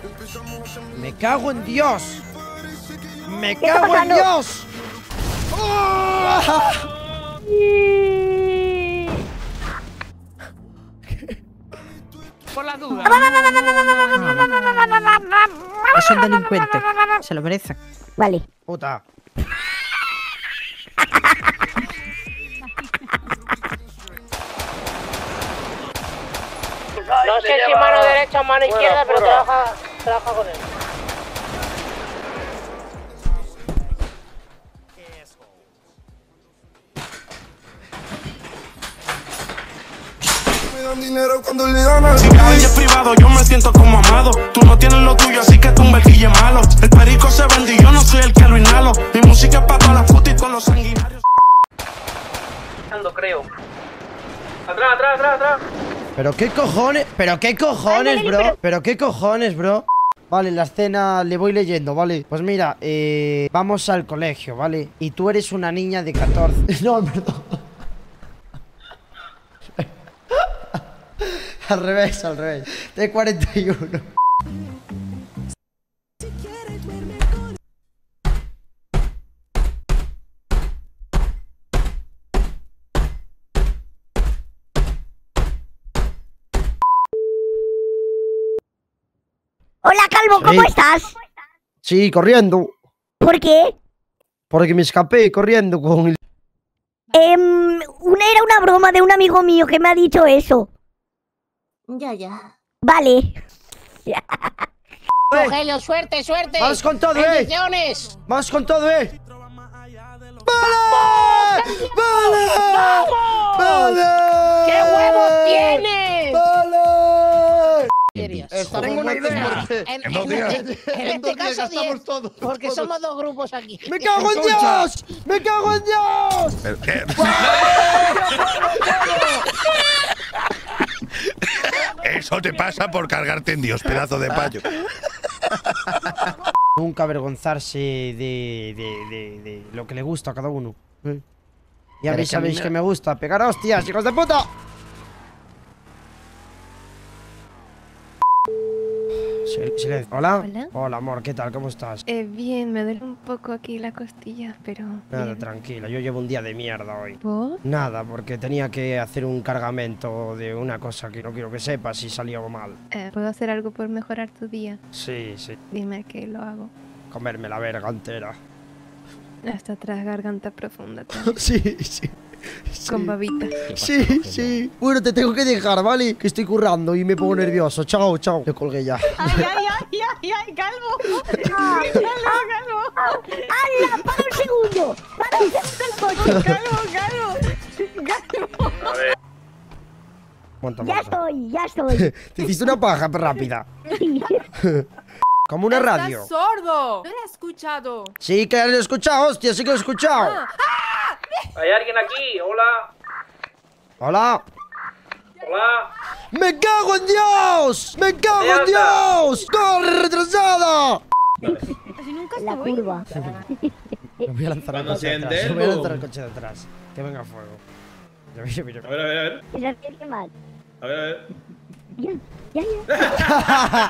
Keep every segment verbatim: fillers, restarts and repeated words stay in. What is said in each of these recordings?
Me cago en Dios. Me cago en Dios. ¡Oh! Por la duda. Es un delincuente. Se lo merece. Vale. Puta. No sé si mano derecha o mano izquierda, pero trabaja, trabaja con él. Si viajo en jet privado, yo me siento como amado. Tú no tienes lo tuyo, así que tumba el guille malo. El perico se vende y yo no soy el que lo inhalo. Mi música es para todas las putas y con los sanguinarios. Creo. Atrás, atrás, atrás, atrás. Pero qué cojones, pero qué cojones, bro. Pero qué cojones, bro. Vale, la escena le voy leyendo, ¿vale? Pues mira, eh, vamos al colegio, ¿vale? Y tú eres una niña de catorce. No, perdón. Al revés, al revés. De cuarenta y uno. Hola, Calvo, ¿cómo Sí. estás? Sí, corriendo. ¿Por qué? Porque me escapé corriendo con el... Eh, una era una broma de un amigo mío que me ha dicho eso. Ya, ya. Vale. Rogelio, suerte, suerte. Vamos con todo, eh. Bendiciones. Vamos con todo, eh. ¡Vale! ¡Vale! ¡Vale! ¡Qué huevos tienes! ¡Vale! Tengo una idea. En, En dos días. en- en este caso, diez, porque somos dos grupos aquí. ¡Me cago en Dios! ¡Me cago en Dios! Pero, ¿qué? Eso te pasa por cargarte en Dios, pedazo de payo. Nunca avergonzarse de, de, de, de lo que le gusta a cada uno. ¿eh? Y a mí sabéis que me gusta pegar hostias, hijos de puta. Sil- silencio. ¿Hola? Hola. Hola, amor, ¿qué tal? ¿Cómo estás? Eh, bien, me duele un poco aquí la costilla, pero... Nada, bien. tranquila, yo llevo un día de mierda hoy. ¿Por? Nada, porque tenía que hacer un cargamento de una cosa que no quiero que sepas si salió mal. Eh, ¿Puedo hacer algo por mejorar tu día? Sí, sí, Dime que lo hago. comerme la verga entera. Hasta atrás, garganta profunda. ¿sabes? Sí, sí. Sí. Con babitas. Sí, sí. Bueno, te tengo que dejar, ¿vale? Que estoy currando y me pongo nervioso. Chao, chao. Le colgué ya. ¡Ay, ay, ay, ay, ay, Calvo! Ah, ¡Calvo, Calvo! ¡Hala! ¡Para un segundo! ¡Para un segundo el coche! ¡Calvo, Calvo! ¡Calvo! Monta, ¡Ya monta. estoy, ya estoy! Te hiciste una paja rápida. Como una radio. ¡Estás sordo! ¡No lo he escuchado! Sí, que lo he escuchado, hostia, sí que lo he escuchado. ¿Hay alguien aquí? Hola. Hola. Hola. ¡Me cago en Dios! ¡Me cago en Dios! ¡Corre, retrasada! Así nunca La estoy. curva. Me voy a lanzar al coche de atrás. Me voy a lanzar al coche de atrás. Que venga fuego. Mira, mira, mira. A ver, a ver, a ver. ¿Es así que mal? A ver, a ver. Ya, ya, ya.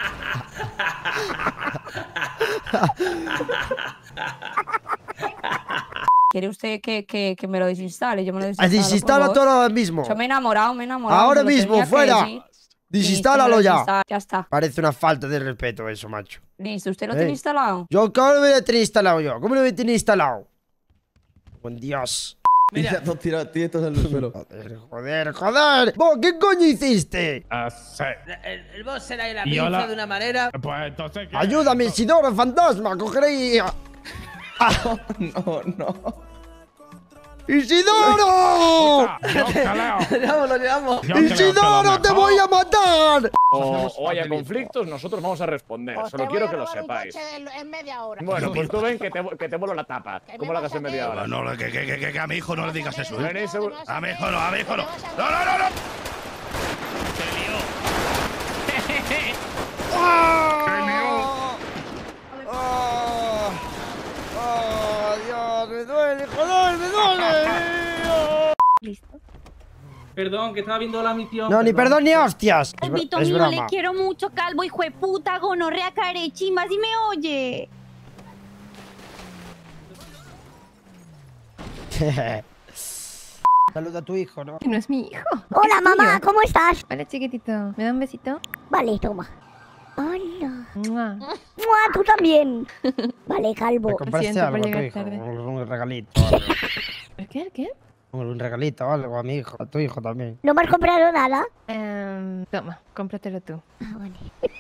¿Quiere usted que, que, que me lo desinstale? Yo me lo desinstalo. Desinstala por favor. todo ahora mismo. Yo me he enamorado, me he enamorado. Ahora se lo mismo, tenía que fuera. decir. Desinstálalo Listo, me lo ya. desinstalo, Ya está. Parece una falta de respeto eso, macho. Listo, ¿usted lo Ey. tiene instalado? Yo, ¿cómo lo voy a tener instalado yo? ¿Cómo lo voy a tener instalado? Buen Dios. Mira, Dos tiros tietos en el suelo. Joder, joder, joder. ¿Vos qué coño hiciste? Ah, sí. El, el boss se la Y hola. hizo de una manera. Pues entonces. ¿qué? Ayúdame, Isidoro, fantasma. Cogeré y... No, no. ¡Isidoro! No, caleo. lo llevamos, lo llevamos. Yo creo que lo ¡Isidoro, te mejor- voy a matar! O, o haya conflictos, nosotros vamos a responder. Os Solo te quiero voy que a lo robar un sepáis. coche en- en media hora. Bueno, pues tú ven que te, que te vuelo la tapa. Que ¿Cómo me la vas hagas en a media hacer. hora? No, no, que, que, que, que a mi hijo no le digas eso, ¿eh? Venís seguro- A mi hijo no, a mi hijo no. No, no, no, no. ¡Ah! ¡Ah! ¡Ah! ¡Dios, me duele, joder, me duele! Listo. Perdón, que estaba viendo la misión. No, ni perdón ni hostias. Es, br- Calvito es mío, broma. le quiero mucho, calvo, hijo de puta, gonorrea, carechimba, si me oye. Saluda a tu hijo, ¿no? Que no es mi hijo. Hola, es mamá, mío. ¿cómo estás? Hola, chiquitito. ¿Me da un besito? Vale, toma. Hola. Mua. Mua, tú también. Vale, calvo. ¿Le compraste siento algo por a tu llegar hijo? tarde. Un, un regalito. o algo. ¿El qué? ¿El qué? Un, un regalito o algo a mi hijo, a tu hijo también. ¿No me has comprado nada? Em, toma, cómpratelo tú. Ah, vale.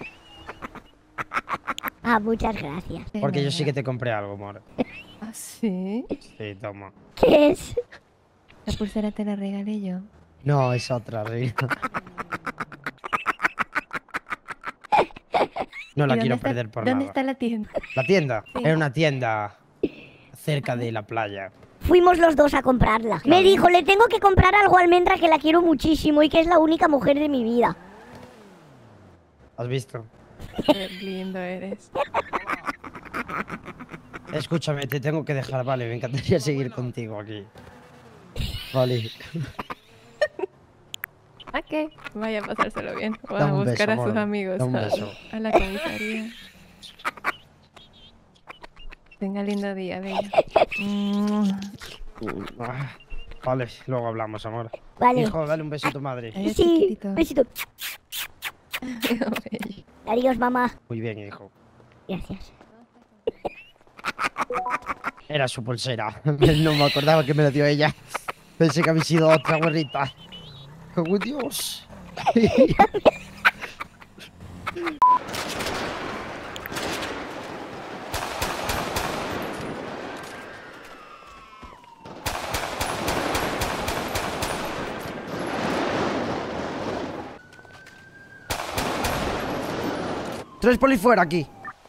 Ah, muchas gracias. De Porque yo nada. sí que te compré algo, amor. ¿Ah, sí? Sí, toma. ¿Qué es? La pulsera te la regalé yo. No, es otra, reina. No la ¿Y quiero dónde está- perder por ¿Dónde nada. está la tienda? ¿La tienda? Sí. Era una tienda cerca de la playa. Fuimos los dos a comprarla. Me dijo, le tengo que comprar algo a Almendra que la quiero muchísimo y que es la única mujer de mi vida. ¿Has visto? Qué lindo eres. Escúchame, te tengo que dejar, vale. Me encantaría seguir contigo aquí. Vale. Ok, vaya a pasárselo bien. O Da a un buscar beso, a sus amor. amigos. Da un a- beso. A, la comisaría. Tenga lindo día, bella. Mm. Ah, Vale, luego hablamos, amor. Vale. Hijo, dale un beso a tu madre. Adiós, Sí, chiquitito. besito. Bello. Adiós, mamá. Muy bien, hijo. Gracias. Era su pulsera. No me acordaba que me la dio ella. Pensé que había sido otra gorrita. ¡Oh, Dios! Tres poli fuera aquí.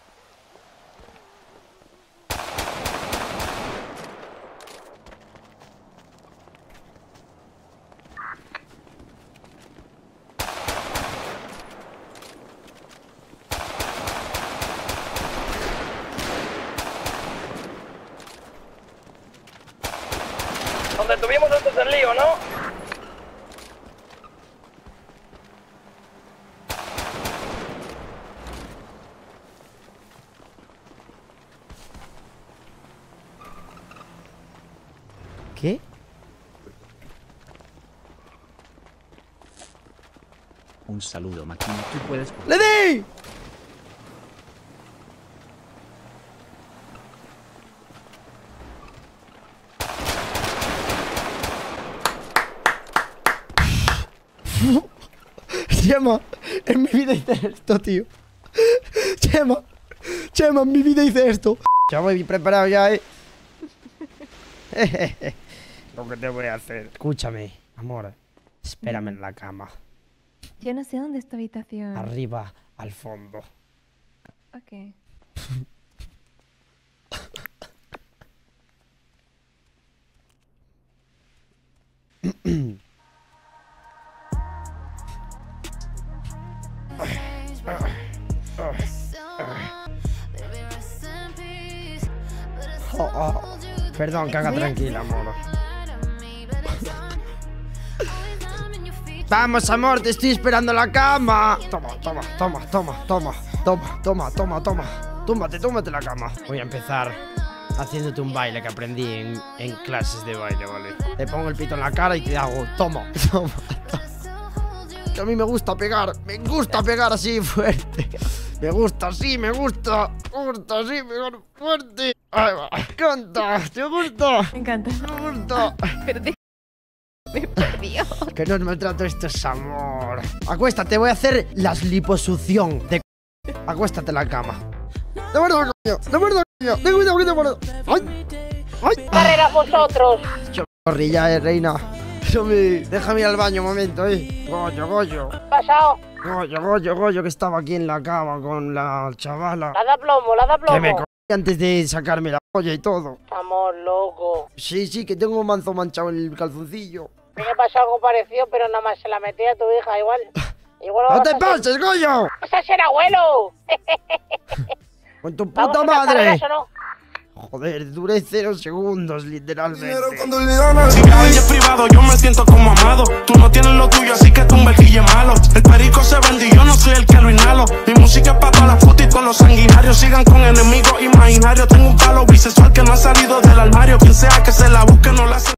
Donde tuvimos antes el lío, ¿no? ¿Qué? Un saludo, máquina. Tú puedes. ¡Le di! Chema, en mi vida hice esto, tío. Chema, Chema, en mi vida hice esto. Ya voy preparado ya, eh. Lo que te voy a hacer. Escúchame, amor. Espérame en la cama. Yo no sé dónde es tu habitación. Arriba, al fondo. Ok. Oh, oh. Perdón, caga tranquila, amor. Vamos, amor, te estoy esperando en la cama. Toma, toma, toma, toma, toma, toma, toma, toma, toma. Túmbate, túmbate en la cama. Voy a empezar haciéndote un baile que aprendí en, en clases de baile, ¿vale? Te pongo el pito en la cara y te hago, toma, toma, toma. Que a mí me gusta pegar, me gusta pegar así fuerte. Me gusta así, me gusta, me gusta así, pegar fuerte. Ahí va, canta, ¿te gusta? Me encanta. Me gusta. Pero déjame, por Dios. Que no me trato, esto es amor. Acuéstate, voy a hacer las liposucción de c... Acuéstate en la cama. De verdad, coño, de verdad, coño. De cuidado, que te muero. Ay, ay. Carrera vosotros. Yo corrí ya, eh, reina. Yo me... Déjame ir al baño un momento, eh. Goyo, Goyo. Pasado. Goyo, Goyo, Goyo, que estaba aquí en la cama con la chavala. La da plomo, la da plomo. Que me cogí antes de sacarme la polla y todo. Estamos locos. Sí, sí, que tengo un manzo manchado en el calzoncillo. A mí me pasó algo parecido, pero nada más se la metí a tu hija igual. Igual ¡No vas te a ser- pases, Goyo! ¡Vas a ser abuelo! ¡Con tu ¿Vamos puta a unas madre! carreras o no? Joder, duré cero segundos, literalmente. Si viajo en jet privado, yo me siento como amado. Tú no tienes lo tuyo, así que tumba el guille malo. El perico se vende y yo no soy el que lo inhalo. Mi música es para todas las putas y todos los sanguinarios. Sigan con enemigos imaginarios. Tengo un palo bisexual que no ha salido del armario. Quien sea que se la busque no la hace.